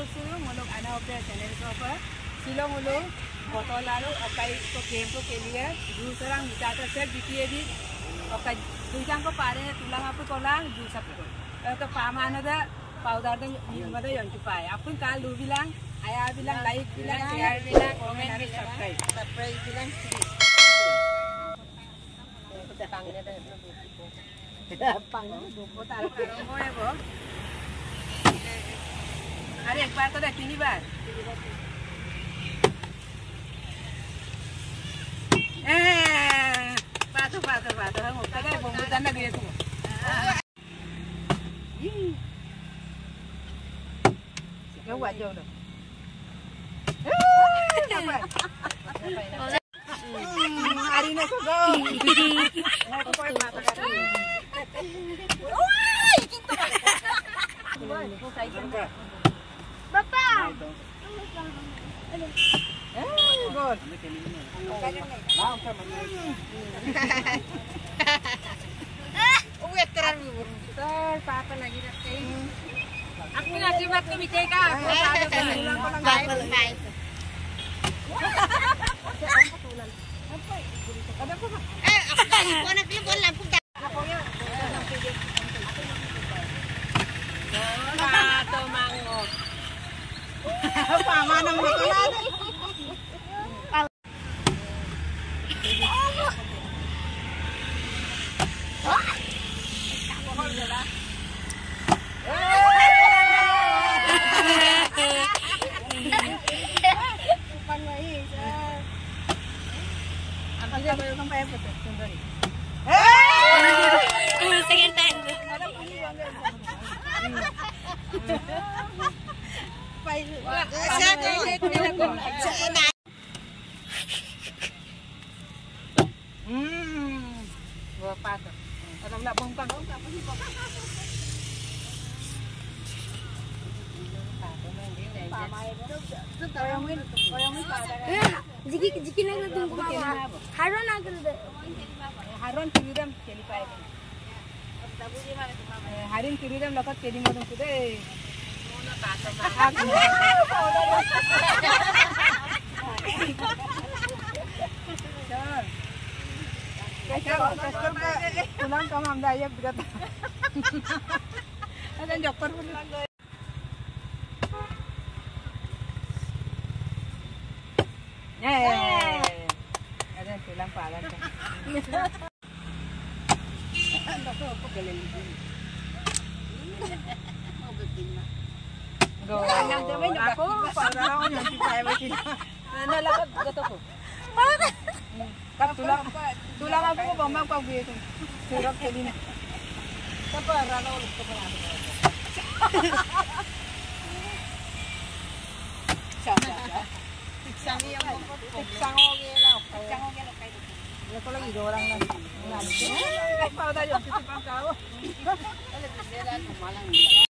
शुरू हम लोग आना होते हैं चैनल के ऊपर शिलोंग उलोंग botol lalu okai ko game ko ke liye jus orang bicara set bikiye di okai duitang ko pare tulang apa kolang jus apa ko to paman ada powder dan ada yang cupai apun kalau bilang ayah bilang like bilang share bilang komen dan subscribe bilang kita panggilnya pang buku taruh mau ya bo अरे एक बार तो दे तीन बार pato हम उसका क्या बम्बू दाना दिए तुम क्या हुआ जो लो hari ini kok go aku koy pato Bapak Gol. Veteran betul, papa lagi nanti. Aku ngasih buat ke Mika. Ada apa? Aku anaknya boleh lampu dah. Pato mango. Paman ang makulada. Apa sih baru sampai apa tuh? Sendiri. Second time. Gua pato. Kalau nak bongkar apa sih bongkar? Jiki nak tunggu apa? Haron nak tu. Haron kirim keli pakai. Harin kirim lekat keli macam tu deh. Tulang kamu amda aja berat. Ada joker pun. Ada tulang palan. Aku parang yang dipakai begini. Nalakat gato ko. Kap tulang aku ko bambang pag gitu. Sirap kelin. Apa rano ulit ko pa natin. Tiksang iya mo. Tiksang oge na. Tiksang oge na kayo. Ya ko lagi dorang lang. Ay pa dayo, sipang kao.